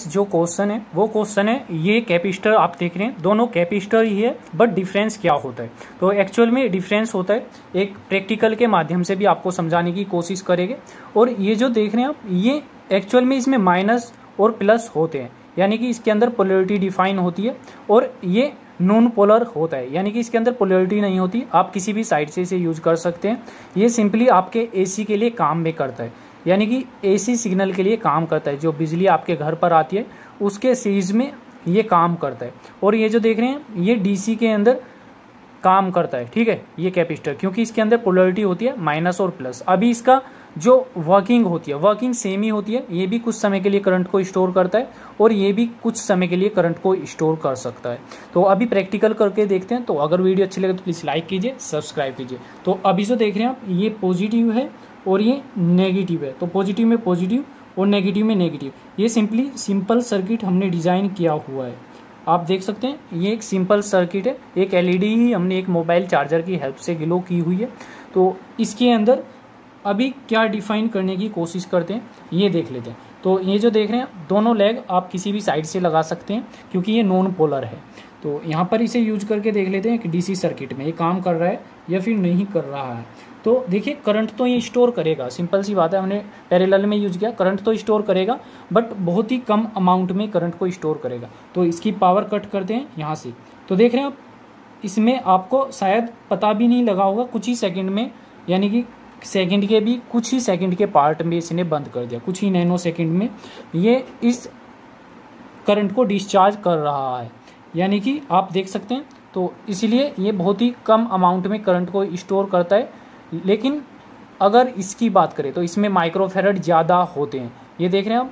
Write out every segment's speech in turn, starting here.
जो क्वेश्चन है वो क्वेश्चन है, ये कैपेसिटर आप देख रहे हैं, दोनों कैपेसिटर ही है, बट डिफरेंस क्या होता है। तो एक्चुअल में डिफरेंस होता है, एक प्रैक्टिकल के माध्यम से भी आपको समझाने की कोशिश करेंगे। और ये जो देख रहे हैं आप, ये एक्चुअल में इसमें माइनस और प्लस होते हैं, यानी कि इसके अंदर पोलैरिटी डिफाइन होती है। और ये नॉन पोलर होता है, यानी कि इसके अंदर पोलैरिटी नहीं होती, आप किसी भी साइड से इसे यूज कर सकते हैं। ये सिंपली आपके एसी के लिए काम में करता है, यानी कि एसी सिग्नल के लिए काम करता है। जो बिजली आपके घर पर आती है उसके सीरीज में ये काम करता है। और ये जो देख रहे हैं ये डीसी के अंदर काम करता है, ठीक है, ये कैपेसिटर, क्योंकि इसके अंदर पोलैरिटी होती है माइनस और प्लस। अभी इसका जो वर्किंग होती है, वर्किंग सेम ही होती है। ये भी कुछ समय के लिए करंट को स्टोर करता है और ये भी कुछ समय के लिए करंट को स्टोर कर सकता है। तो अभी प्रैक्टिकल करके देखते हैं। तो अगर वीडियो अच्छी लगे तो प्लीज़ लाइक कीजिए, सब्सक्राइब कीजिए। तो अभी जो देख रहे हैं आप, ये पॉजिटिव है और ये नेगेटिव है। तो पॉजिटिव में पॉजिटिव और नेगेटिव में नेगेटिव। ये सिंपल सर्किट हमने डिज़ाइन किया हुआ है, आप देख सकते हैं। ये एक सिंपल सर्किट है, एक एलईडी ही हमने एक मोबाइल चार्जर की हेल्प से ग्लो की हुई है। तो इसके अंदर अभी क्या डिफाइन करने की कोशिश करते हैं ये देख लेते हैं। तो ये जो देख रहे हैं, दोनों लेग आप किसी भी साइड से लगा सकते हैं, क्योंकि ये नॉन पोलर है। तो यहाँ पर इसे यूज करके देख लेते हैं कि डीसी सर्किट में ये काम कर रहा है या फिर नहीं कर रहा है। तो देखिए, करंट तो ये स्टोर करेगा, सिंपल सी बात है, हमने पैरेलल में यूज किया, करंट तो स्टोर करेगा, बट बहुत ही कम अमाउंट में करंट को स्टोर करेगा। तो इसकी पावर कट करते हैं यहाँ से। तो देख रहे हैं आप, इसमें आपको शायद पता भी नहीं लगा होगा, कुछ ही सेकंड में, यानी कि सेकंड के भी कुछ ही सेकंड के पार्ट में इसने बंद कर दिया, कुछ ही नैनो सेकंड में ये इस करंट को डिस्चार्ज कर रहा है, यानी कि आप देख सकते हैं। तो इसलिए ये बहुत ही कम अमाउंट में करंट को स्टोर करता है। लेकिन अगर इसकी बात करें तो इसमें माइक्रोफैरड ज़्यादा होते हैं। ये देख रहे हैं आप,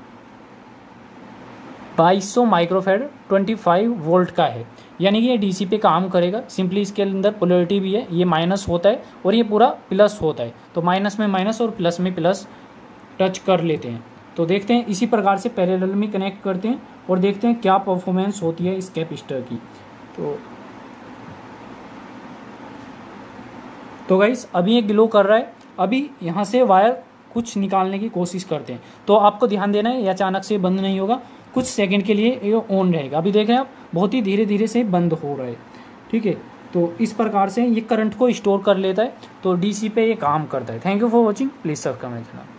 2200 माइक्रोफैरड 25 वोल्ट का है, यानी कि ये डीसी पे काम करेगा। सिंपली इसके अंदर पोलैरिटी भी है, ये माइनस होता है और ये पूरा प्लस होता है। तो माइनस में माइनस और प्लस में प्लस टच कर लेते हैं। तो देखते हैं, इसी प्रकार से पैरेलल में कनेक्ट करते हैं और देखते हैं क्या परफॉर्मेंस होती है इस कैपेसिटर की। तो गाइस, अभी ये ग्लो कर रहा है। अभी यहाँ से वायर कुछ निकालने की कोशिश करते हैं। तो आपको ध्यान देना है, ये अचानक से बंद नहीं होगा, कुछ सेकंड के लिए ये ऑन रहेगा। अभी देख रहे हैं आप, बहुत ही धीरे धीरे से बंद हो रहा है, ठीक है। तो इस प्रकार से ये करंट को स्टोर कर लेता है। तो डीसी पे ये काम करता है। Thank you for watching, please subscribe my channel.